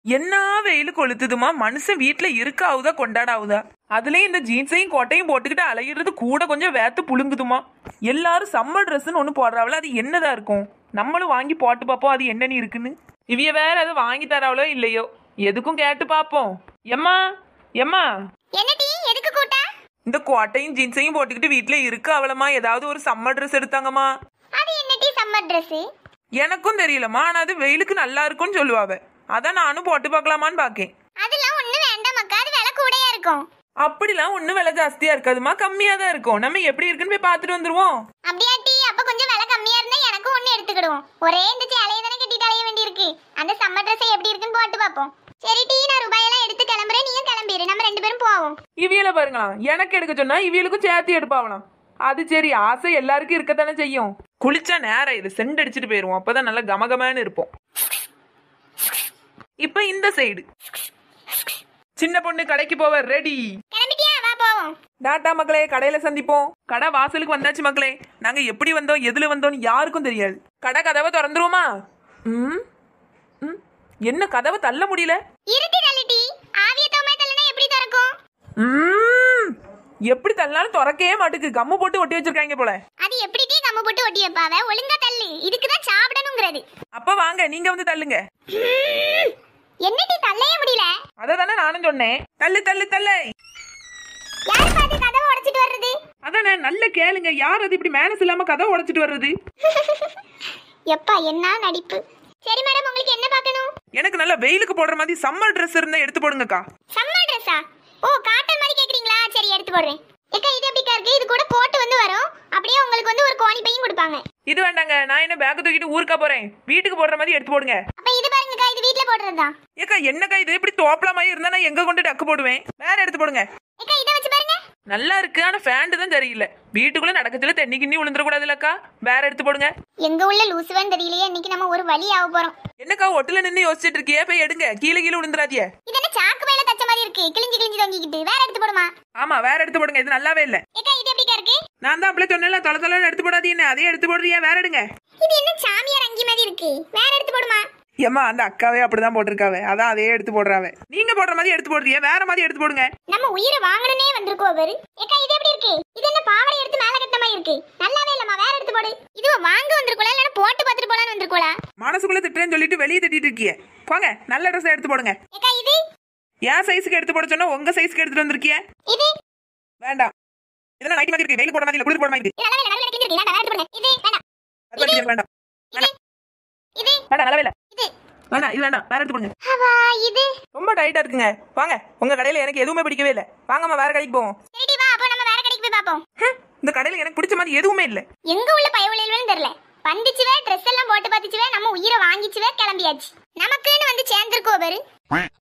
என்ன வெயில் கொளுத்துதுமா, மனுஷன் வீட்டுல இருக்காவுதா கொண்டாடாவுதா? அதுலயும் இந்த ஜீன்ஸையும் கோட்டையும் போட்டுக்கிட்டு அலையிறது கூட கொஞ்சம் வேத்து புழுங்குதுமா. எல்லாரும் சம்மர் ட்ரெஸ்ன்னு ஒண்ணு போடுறாவளோ, அது என்னதா இருக்கும்? நம்மளும் வாங்கி போட்டு பார்ப்போம் அது என்னன்னு இருக்குன்னு. இவிய வேற அது வாங்கி தராவளோ இல்லையோ, எதுக்கும் கேட்டு பாப்போம். எம்மா எம்மா, இந்த கோட்டையும் ஜீன்ஸையும் போட்டுக்கிட்டு வீட்டுல இருக்கு அவளமா, ஏதாவது ஒரு சம்மர் ட்ரெஸ் எடுத்தாங்கம்மா. எனக்கும் தெரியலமா, ஆனா அது வெயிலுக்கு நல்லா இருக்கும்னு சொல்லுவாவ. அதான் நானும் போட்டு பார்க்கலாமான்னு பாக்கேன். அப்படிலாம் ஒண்ணும் விலை ஜாஸ்தியா இருக்காதுமா, கம்மியா தான் இருக்கும். நம்ம எப்படி இருக்குன்னு போய் பாத்துட்டு வந்துருவோம். கொஞ்சம் விலை கம்மியா இருந்தா எனக்கும் ஒண்ணு எடுத்துக்கிடுவோம். ஒரே இந்த சேலையை தானே கட்டிட்டு அலைய வேண்டி இருக்கு. அந்த சம்மர் ட்ரெஸ் எப்படி இருக்குன்னு போட்டு பாப்போம். சரி டீ, நான் ரூபாயெல்லாம் எடுத்து கிளம்புறேன், நீயும் கிளம்பிடு, நம்ம 2 பேரும் போவோம். இவியல பாருங்களா, எனக்கு எடுக்க சொன்னா இவியலுக்கும் சேர்த்து எடுப்பாவலாம். அது சரி, ஆசை எல்லாருக்கும் இருக்கத்தானே செய்யும். குளிச்சா நேரம் இது சென்ட் அடிச்சுட்டு போயிருவோம், அப்பதான் நல்லா கமகமான்னு இருப்போம். இப்ப இந்த சைடு சின்ன பொண்ணு கடைக்கு போவ ரெடி. டாட்டா மக்களே, கடையில சந்திப்போம். கடை வாசலுக்கு வந்தாச்சு மக்களே. நாங்க எப்படி வந்தோம் எதுல வந்தோம் யாருக்கும் தெரியாது. கடை கதவை திறந்துருவோமா? என்ன கதவை தள்ள முடியல? எப்படி தள்ளாலும் திறக்கவே மாட்டுக்கு. கம்மு போட்டு ஒட்டி வச்சிருக்காங்க போல. அது எப்படி டீ கம்மு போட்டு ஒட்டி வைப்பாவ? ஒழுங்கா தள்ளு, இதுக்கு தான் சாப்பிடணும்ங்கிறது. அப்ப வாங்க நீங்க வந்து தள்ளுங்க. என்ன டீ தள்ளவே முடியல? அததானே நானும் சொன்னேன், தள்ளு தள்ளு தள்ளு. யார் பாதி கதவை உடைச்சிட்டு வர்றது? அதானே, நல்ல கேளுங்க, யார் அது இப்படி மேனஸ் இல்லாம கதவை உடைச்சிட்டு வர்றது? எப்பா என்ன நடிப்பு. சரி மேடம், உங்களுக்கு என்ன பார்க்கணும்? எனக்கு நல்ல வெயிலுக்கு போடுற மாதிரி சம்மர் ட்ரெஸ் இருந்தா எடுத்து போடுங்கக்கா. சம்மர் ட்ரெஸ்ஸா? ஓ, காட்டன் மாதிரி கேக்குறீங்களா? சரி, எடுத்து போடுறேன். ஏக்கா, இது எப்படிக்கா இருக்கு? இது கூட கோட் வந்து வரும், அப்படியே உங்களுக்கு வந்து ஒரு கோணி பையும் கொடுப்பாங்க. இது வேண்டாங்க, நான் என்ன பேக் தூக்கிட்டு ஊருக்கா போறேன். வீட்டுக்கு போடுற மாதிரி எடுத்து போடுங்க. அப்ப இது பாருங்கக்கா, இது வீட்ல போடுறதுதான். ஏக்கா என்னக்கா இது இப்படி தோப்பலா மாதிரி இருந்தா நான் எங்க கொண்டு டக்கு போடுவேன். வேற எடுத்து போடுங்க. ஏக்கா, இத வச்சு பாருங்க. நல்லா இருக்கு, ஆனா ஃபேண்ட் தான் சரியில்லை. வீட்டுக்குள்ள நடக்கத்துல தண்ணி கிண்ணி விழுந்துட கூடாதுலக்கா. வேற எடுத்து போடுங்க. எங்க உள்ள லூசுவன் தெரியலையே, இன்னைக்கு நம்ம ஒரு வழி ஆக போறோம். என்னக்கா ஒட்டுல நின்னு யோசிச்சுட்டு இருக்கியே, போய் எடுங்க. கீழே கீழே விழுந்துடாதியே. இது என்ன சாக்கு பையில தச்ச மாதிரி இருக்கு, கிழிஞ்சு கிழிஞ்சு தொங்கிக்கிட்டு. வேற எடுத்து போடுமா? ஆமா, வேற எடுத்து போடுங்க, இது நல்லாவே இல்ல. ஏக்கா, இது எப்படிக்கா இருக்கு? நான் தான் அப்படியே சொன்னேன்ல, தொலை தொலை எடுத்து போடாதீன்னு. அதே எடுத்து போடுறியா? வேற எடுங்க. இது என்ன சாமியார் அங்கி மாதிரி இருக்கு, வேற எடுத்து போடுமா? ஏமா, அந்த அக்காவே அப்படிதான் போட்டிருக்காவே, அதான் அதே எடுத்து போடுறாவே. நீங்க போடுற மாதிரி எடுத்து போடுறியா? வேற மாதிரி எடுத்து போடுங்க. நம்ம உயிரை வாங்கணும்னே வந்திருக்கோம் பாரு. ஏக்கா, இது எப்படி இருக்கு? இது என்ன பாவடை எடுத்து மேல கட்ட மாதிரி இருக்கு, நல்லாவே இல்லம்மா. வேற எடுத்து போடு. இது வாங்க வந்திருக்கோல, இல்ல போட்டு பார்த்துட்டு போலான்னு வந்திருக்கோல? மனசுக்குள்ள திட்டுறேன்னு சொல்லிட்டு வெளியே திட்டிட்டு இருக்கியே. போங்க, நல்ல ட்ரெஸ் எடுத்து போடுங்க. ஏக்கா, இது என் சைஸ்க்கு எடுத்து போட சொன்னா உங்க சைஸ்க்கு எடுத்துட்டு வந்திருக்கியே. இது வேண்டாம். இதெல்லாம் நைட் மாதிரி இருக்கு, வெயில் போட மாதிரி இல்ல, குளிர் போட மாதிரி இருக்கு. நல்லாவே இல்ல, நடுவுல கிழிஞ்சிருக்கு. வேண்டாம், வேற எடுத்து போடுங்க. இது வேண்டாம். வேண்டாம் வேண்டாம் இது வேண்டாம், நல்லாவே இல்ல. இது வேண்டாம், இது வேண்டாம், வேற எடுத்து போடுங்க. அவா, இது ரொம்ப டைட்டா இருக்குங்க. வாங்க, உங்க கடையில எனக்கு எதுவுமே பிடிக்கவே இல்ல. வாங்கம்மா, வேற கடைக்கு போவோம். சரி வா, அப்ப நம்ம வேற கடைக்கு போய் பாப்போம். இந்த கடையில எனக்கு பிடிச்ச மாதிரி எதுவுமே இல்ல. எங்க உள்ள பயவுலையிலன்னு தெரியல. வந்துச்சுவே, ட்ரெஸ் எல்லாம் போட்டு பாத்துச்சுவே, நம்ம உயிரை வாங்கிச்சுவே, கிளம்பியாச்சு. நமக்குன்னு வந்து சேர்ந்திருக்கோ பாரு.